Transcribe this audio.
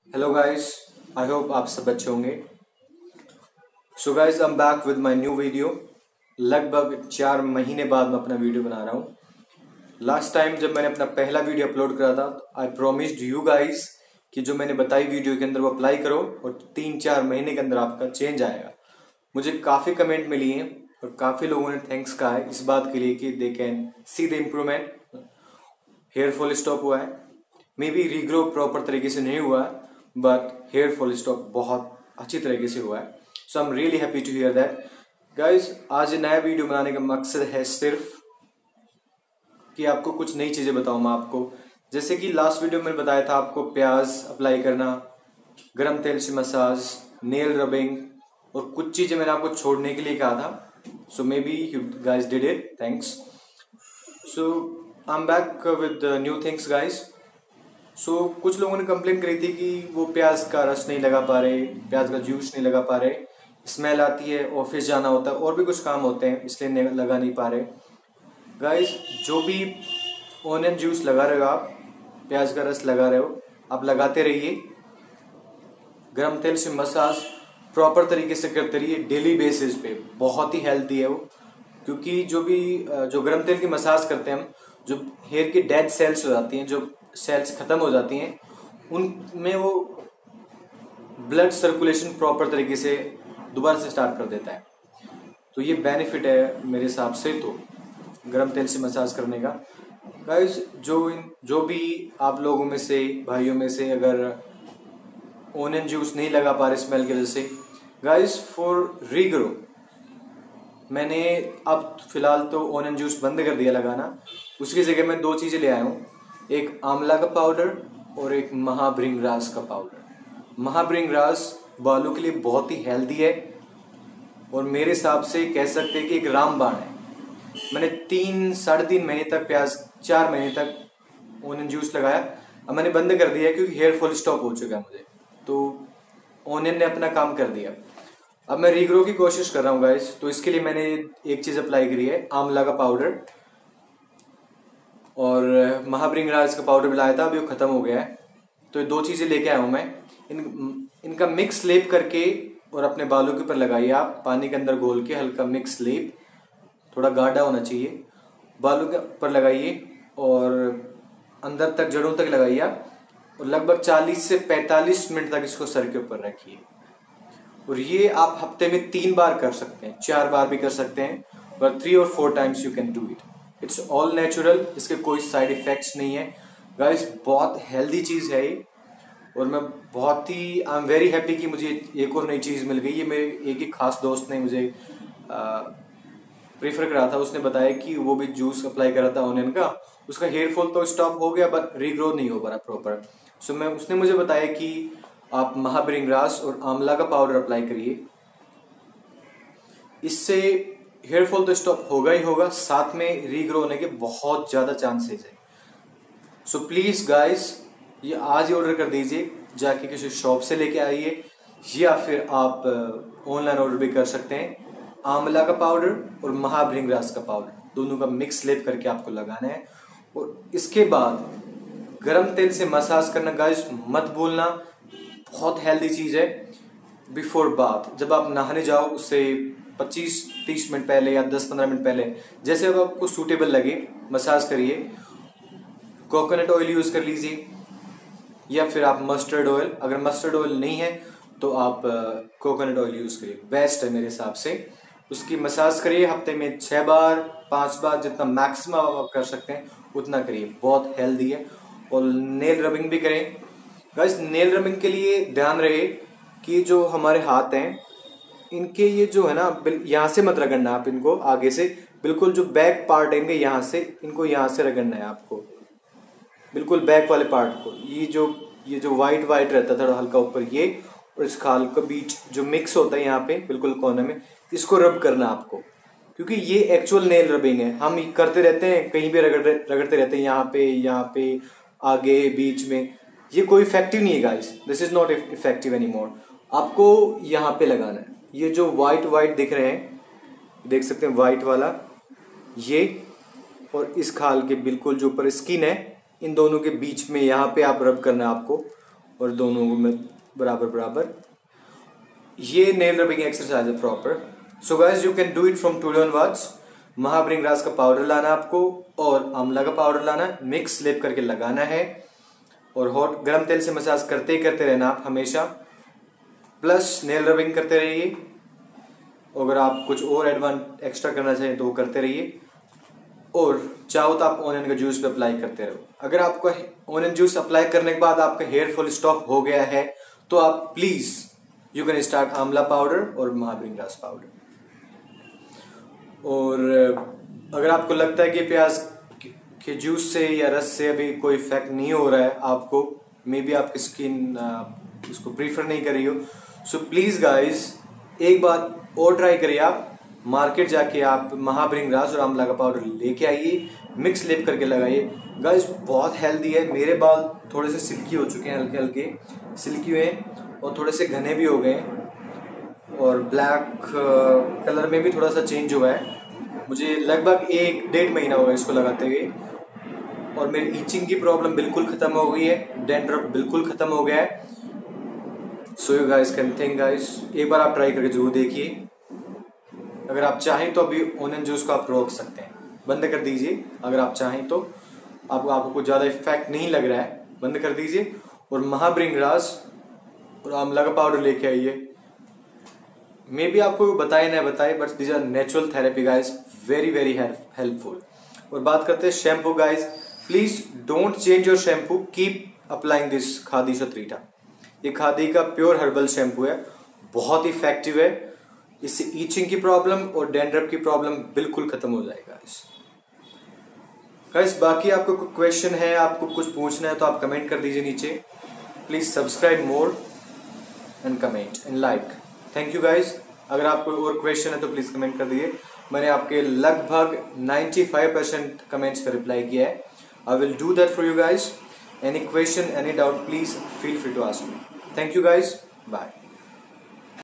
Hello guys, I hope आप सब अच्छे होंगे। So guys, I am back with my new video. लगभग 4 महीने बाद मैं अपना वीडियो बना रहा हूँ। लास्ट टाइम जब मैंने अपना पहला वीडियो अपलोड करा था, आई प्रोमिस्ड यू गाइस कि जो मैंने बताई वीडियो के अंदर वो अप्लाई करो और 3-4 महीने के अंदर आपका चेंज आएगा। मुझे काफ़ी कमेंट मिली हैं और काफ़ी लोगों ने थैंक्स कहा है इस बात के लिए कि they can see the improvement. Hair fall stop हुआ है, मे बी रीग्रो प्रॉपर तरीके से नहीं हुआ है, बट हेयर फॉल स्टॉप बहुत अच्छी तरीके से हुआ है। So I am really happy to hear that guys. आज नया वीडियो बनाने का मकसद है सिर्फ कि आपको कुछ नई चीज़ें बताऊँ मैं आपको। जैसे कि लास्ट वीडियो में बताया था आपको प्याज अप्लाई करना, गरम तेल से मसाज, नेल रबिंग और कुछ चीज़ें मैंने आपको छोड़ने के लिए कहा था। So may be you guys did it, thanks. So I am back with new things guys. So कुछ लोगों ने कंप्लेन करी थी कि वो प्याज का रस नहीं लगा पा रहे, प्याज का जूस नहीं लगा पा रहे, स्मेल आती है, ऑफिस जाना होता है और भी कुछ काम होते हैं इसलिए लगा नहीं पा रहे। गाइस, जो भी ऑनियन जूस लगा रहे हो आप, प्याज का रस लगा रहे हो, आप लगाते रहिए। गरम तेल से मसाज प्रॉपर तरीके से करते रहिए डेली बेसिस पे, बहुत ही हेल्दी है वो। क्योंकि जो गरम तेल की मसाज करते हैं हम, जो हेयर की डेड सेल्स हो जाती हैं, जो सेल्स खत्म हो जाती हैं, उनमें वो ब्लड सर्कुलेशन प्रॉपर तरीके से दोबारा से स्टार्ट कर देता है। तो ये बेनिफिट है मेरे हिसाब से तो गरम तेल से मसाज करने का। गाइस, जो भी आप लोगों में से, भाइयों में से अगर ओनियन जूस नहीं लगा पा रहे स्मेल की वजह से, गाइस फॉर रीग्रो मैंने अब फिलहाल तो ओनियन जूस बंद कर दिया लगाना। उसकी जगह मैं 2 चीज़ें ले आया हूँ, एक आंवला का पाउडर और एक महाभृंगराज का पाउडर। महाभृंगराज बालों के लिए बहुत ही हेल्दी है और मेरे हिसाब से कह सकते हैं कि एक रामबाण है। मैंने 3-3.5 महीने तक 4 महीने तक ओनियन जूस लगाया। अब मैंने बंद कर दिया क्योंकि हेयर फॉल स्टॉप हो चुका है मुझे, तो ओनियन ने अपना काम कर दिया। अब मैं रीग्रो की कोशिश कर रहा हूँ गाइस, तो इसके लिए मैंने एक चीज़ अप्लाई करी है, आंवला का पाउडर, और महाभृंगराज का पाउडर भी लाया था, अभी वो ख़त्म हो गया है। तो ये 2 चीज़ें लेके आया हूँ मैं। इनका मिक्स लेप करके और अपने बालों के ऊपर लगाइए आप, पानी के अंदर घोल के हल्का मिक्स लेप, थोड़ा गाढ़ा होना चाहिए, बालों के ऊपर लगाइए और अंदर तक जड़ों तक लगाइए आप, और लगभग 40 से 45 मिनट तक इसको सर के ऊपर रखिए। और ये आप हफ्ते में 3 बार कर सकते हैं, 4 बार भी कर सकते हैं, पर 3 और 4 times you can do it. It's all natural, इसके कोई साइड इफेक्ट्स नहीं है गाइस। बहुत हेल्दी चीज़ है ये, और मैं बहुत ही आई एम वेरी हैप्पी कि मुझे एक और नई चीज़ मिल गई। ये मेरे एक ही खास दोस्त ने मुझे प्रेफर करा था, उसने बताया कि वो भी जूस अप्लाई करा था ऑनियन का, उसका हेयर फॉल तो स्टॉप हो गया बट रीग्रो नहीं हो पा रहा प्रॉपर। सो उसने मुझे बताया कि आप महाभृंगराज और आंवला का पाउडर अप्लाई करिए, इससे हेयर फॉल तो स्टॉप होगा ही होगा, साथ में रीग्रो होने के बहुत ज़्यादा चांसेस है। सो प्लीज़ गाइस, ये आज ही ऑर्डर कर दीजिए, जाके किसी शॉप से लेके आइए, या फिर आप ऑनलाइन ऑर्डर भी कर सकते हैं। आंवला का पाउडर और महाभृंगराज का पाउडर दोनों का मिक्स लेप करके आपको लगाना है, और इसके बाद गरम तेल से मसाज करना गाइस मत भूलना, बहुत हेल्दी चीज़ है। बिफोर बाथ, जब आप नहाने जाओ उससे 25-30 मिनट पहले या 10-15 मिनट पहले, जैसे अब आपको सूटेबल लगे, मसाज करिए। कोकोनट ऑयल यूज़ कर लीजिए, या फिर आप मस्टर्ड ऑयल, अगर मस्टर्ड ऑयल नहीं है तो आप कोकोनट ऑयल यूज़ करिए, बेस्ट है मेरे हिसाब से। उसकी मसाज करिए हफ्ते में 6 बार 5 बार, जितना मैक्सिमम आप कर सकते हैं उतना करिए, बहुत हेल्दी है। और नेल रबिंग भी करें गाइस। नेल रबिंग के लिए ध्यान रहे कि जो हमारे हाथ हैं, इनके ये जो है ना, यहाँ से मत रगड़ना आप इनको, आगे से बिल्कुल जो बैक पार्ट है इनके, यहाँ से इनको यहाँ से रगड़ना है आपको, बिल्कुल बैक वाले पार्ट को। ये जो वाइट वाइट रहता है थोड़ा हल्का ऊपर, ये और इस खाल का बीच जो मिक्स होता है यहाँ पे बिल्कुल कोने में, इसको रब करना आपको, क्योंकि ये एक्चुअल नेल रबिंग है। हम करते रहते हैं, कहीं भी रगड़ते रहते हैं, यहाँ पे आगे बीच में, ये कोई इफेक्टिव नहीं है guys, this is not effective any more. आपको यहाँ पे लगाना है, ये जो वाइट वाइट दिख रहे हैं, देख सकते हैं वाइट वाला, ये और इस खाल के बिल्कुल जो ऊपर स्किन है, इन दोनों के बीच में यहाँ पे आप रब करना है आपको। और दोनों में बराबर बराबर। ये नेल रबिंग एक्सरसाइज है proper. So guys you can do it from today onwards. Mahabhringraj का पाउडर लाना आपको और आंवला का पाउडर लाना, मिक्स स्लेप करके लगाना है और हॉट गर्म तेल से मसाज करते ही करते रहना आप हमेशा। प्लस नेल रबिंग करते रहिए। अगर आप कुछ और एडवांस एक्स्ट्रा करना चाहें तो वो करते रहिए। और चाहो तो आप ऑनियन का जूस भी अप्लाई करते रहो। अगर आपको ऑनियन जूस अप्लाई करने के बाद आपका हेयर फॉल स्टॉप हो गया है तो आप प्लीज यू कैन स्टार्ट आंवला पाउडर और महाभृंगराज पाउडर। और अगर आपको लगता है कि प्याज के जूस से या रस से अभी कोई इफेक्ट नहीं हो रहा है आपको, मे बी आपकी स्किन उसको प्रीफर नहीं कर रही हो, सो प्लीज गाइज एक बात और ट्राई करिए। आप मार्केट जाके आप महाभृंगराज और आंवला का पाउडर लेके आइए, मिक्स लेप करके लगाइए। गाइज बहुत हेल्दी है। मेरे बाल थोड़े से सिल्की हो चुके हैं, हल्के हल्के सिल्की हुए हैं और थोड़े से घने भी हो गए हैं और ब्लैक कलर में भी थोड़ा सा चेंज हुआ है। मुझे लगभग 1-1.5 महीना हो गया इसको लगाते हुए और मेरी ईचिंग की प्रॉब्लम बिल्कुल ख़त्म हो गई है, डैंड्रफ बिल्कुल ख़त्म हो गया है। So you guys can think guys, एक बार आप ट्राई करके जरूर देखिए। अगर आप चाहें तो अभी ऑनियन जूस को आप रोक सकते हैं, बंद कर दीजिए। अगर आप चाहें तो आपको कुछ ज़्यादा इफेक्ट नहीं लग रहा है, बंद कर दीजिए और महाभृंगराज और आंवला का पाउडर लेके आइए। मे बी आपको बताए ना बताए, but these are natural therapy guys, very very helpful. और बात करते हैं shampoo guys, please don't change your shampoo, keep applying this Khadi शत्रीटा। ये खादी का प्योर हर्बल शैम्पू है, बहुत इफेक्टिव है। इससे ईचिंग की प्रॉब्लम और डैंड्रफ की प्रॉब्लम बिल्कुल खत्म हो जाएगा गाइस। बाकी आपको कोई क्वेश्चन है, आपको कुछ पूछना है तो आप कमेंट कर दीजिए नीचे। Please subscribe more and comment and like. Thank you guys. अगर आपको और क्वेश्चन है तो प्लीज कमेंट कर दीजिए। मैंने आपके लगभग 95% कमेंट्स का रिप्लाई किया है। I will do that for you guys. Any question, any doubt, please feel free to ask me. Thank you guys, bye.